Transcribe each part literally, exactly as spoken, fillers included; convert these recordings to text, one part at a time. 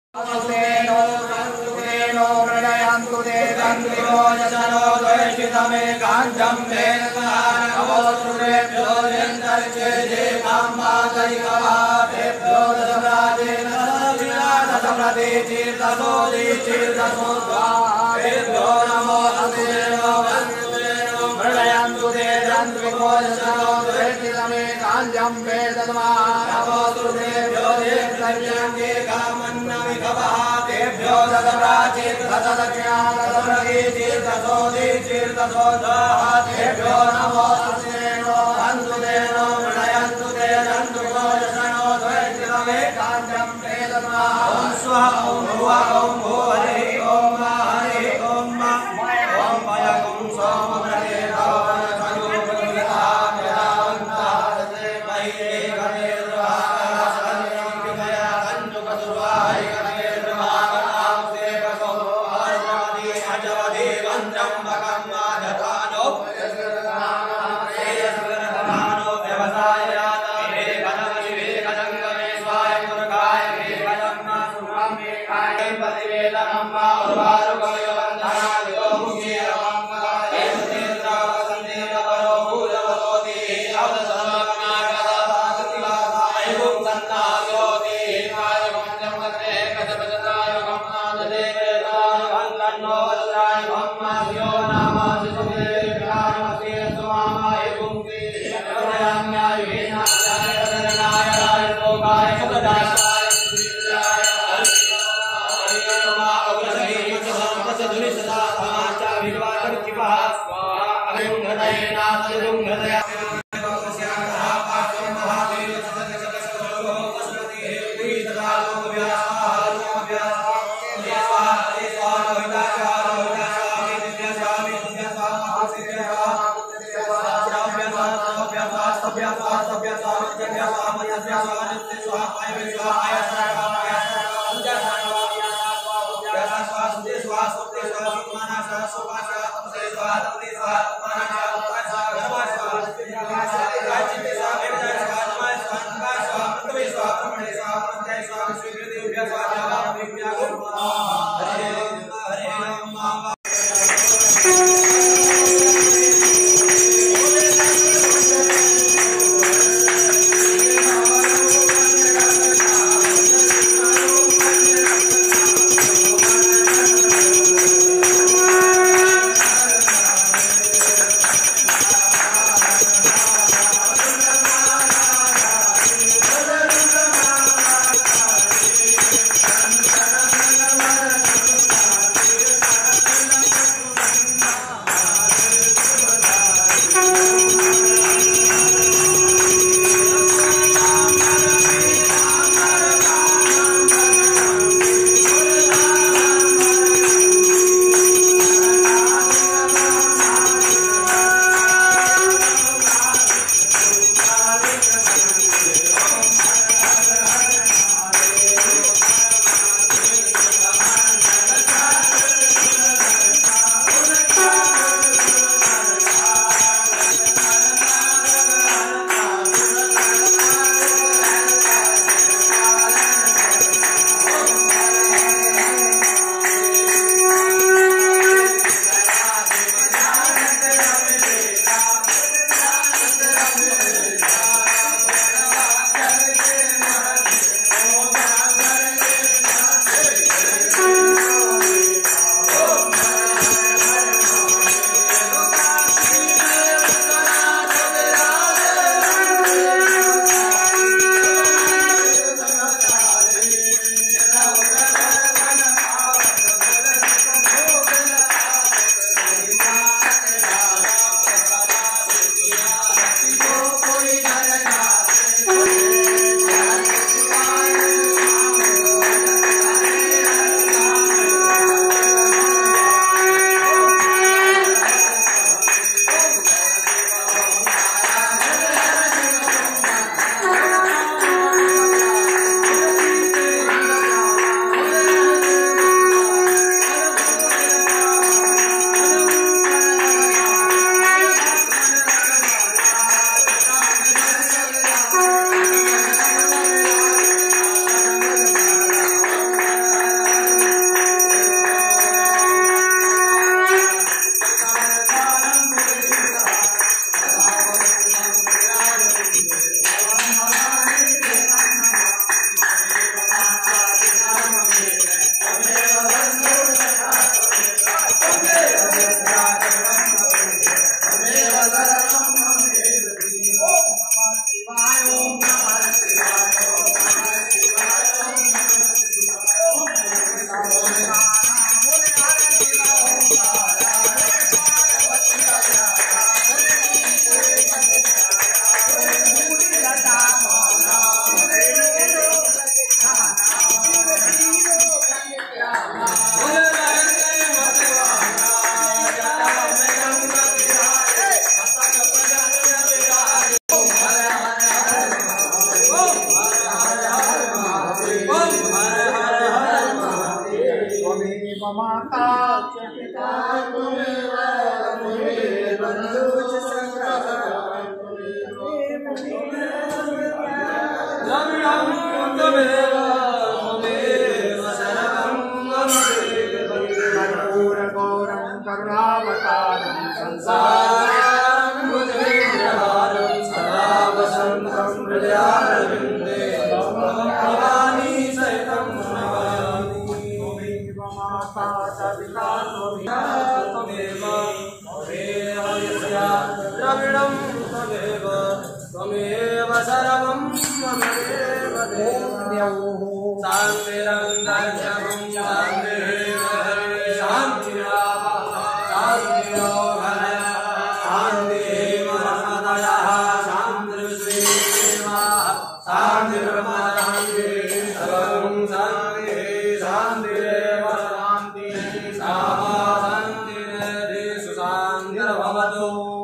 Thank you. माता पिता त्वमेव त्वमेव बन्धुश्च सखा द्रविणं त्वमेव त्वमेव शरणं मम कर्पूरगौरं करुणावतारं संसारं भुजगेन्द्रहारं सदा वसन्तं हृदयारविन्दे भवानी सहितं नमामि। त्वमेव माता पिता त्वमेव त्वमेव यस्य द्रविणं त्वमेव त्वमेव सर्वं मम देव देव शान्तिरन्तरिक्षं शान्तिरेव शान्तिरापः शान्तिरोहरः शान्तिरेव रमदयः शान्तिर्विश्वेदेव शान्तिर्ब्रह्मशान्तिः सर्वं शान्तिः शान्तिरेव शान्तिः सामा शान्तिरेषु शान्तिर्भवतु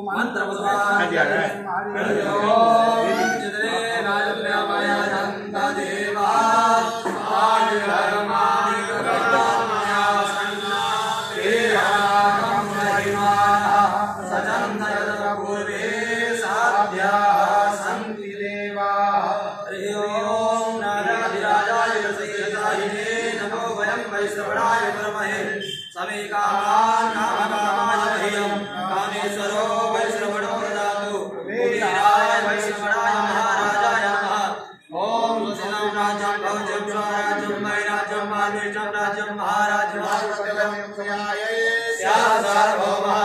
कामेश्वरो वैश्रवणो ददातु कुबेराय वैश्रवणाय महाराजाय नमः। ओम सुषिणं राज्यं भौज्यं स्वराज्यं वैराज्यं मानुषं राज्यं महाराज्यं स्याः सार्वभौमः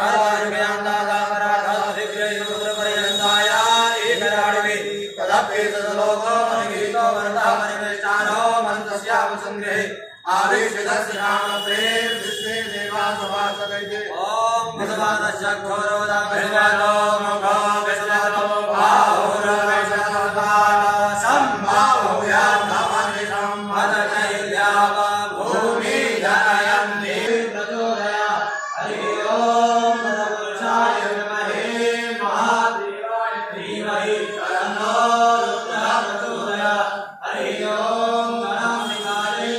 सर्वानुज्ञान्दादापराधाधिग्रहीतपुत्रपर्यन्ताय एकराडिवे तदप्ये तदलोको मनगीतो वरदः परिवेष्टानो मन्तस्याम संग्रहे आवेशितस्य नामत्रे विश्वे देवा सभासदैते। ओम भगवानस्य घोरोदा भगवानो मोघो विश्वतो बाहुर वैश्वतो संभावया नमनिषं मदकैल्याव भूमि जनयन्ति प्रचोदया। हरि ओम तत्पुरुषाय विद्महे महादेवाय धीमहि तन्नो रुद्रः प्रचोदयात्। हरि ओम गणाधिकारे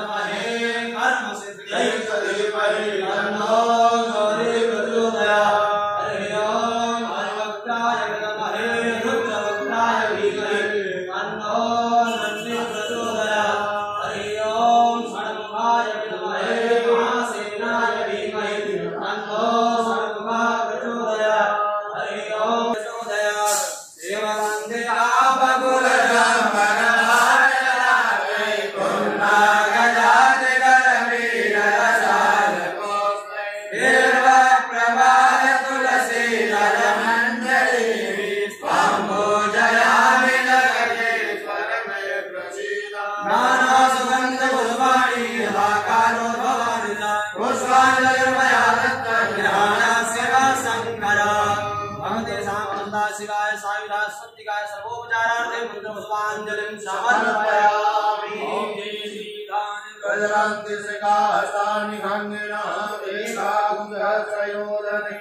शिवाय साविराज सत्तिकाय सर्वोपचारार्थे मंत्र पुष्पांजलिं समर्पयामि। ओम जय श्री दान गजरांति श्रीकास्तानि खंडेन एकां सहस्रयोधने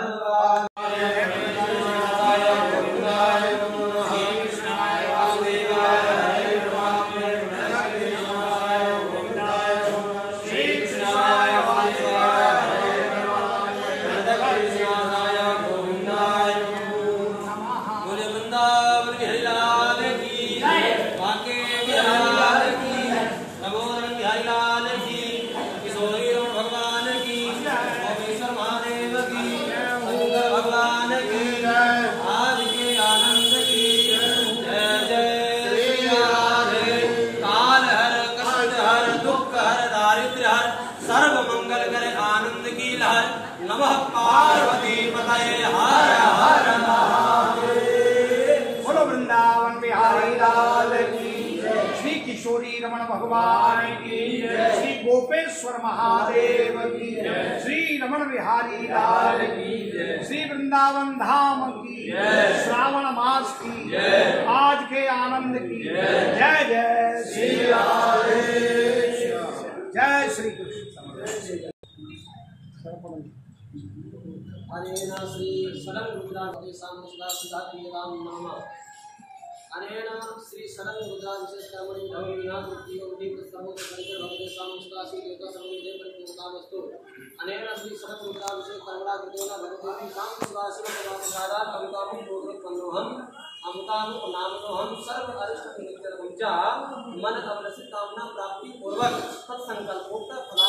सर्व मंगल करे आनंद की लहर। नमः पार्वती पतये हर हर महादेव। बोलो वृंदावन बिहारी लाल की जय। श्री किशोरी रमण भगवान की जय। श्री गोपेश्वर महादेव की जय। श्री रमण बिहारी लाल की जय। श्री वृंदावन धाम की जय। श्रावण मास की जय। आज के आनंद की जय। जय जय श्री राधे जय श्री कृष्ण। अनेन श्री सदन रुद्राभिषेकं सदाशिवां नाम अनेन श्री सदन रुद्राभिषेकं कर्मणि भवति विनाशोक्ति योगि प्रस्तमोत परिकर भवते सामस्तासी देवता सर्वदेव अनेन श्री सकल मुद्राभिषेक कर्मणा कृतेन भगवती शांत सुवासिन प्रसादात् अमृतामि दोषोत्पन्नोऽहम् अमृतानु नामनोऽहं सर्व अरिष्ट नित्यं च मन अवलसित कामना प्राप्ति पूर्वक तत्संकल्पोक्त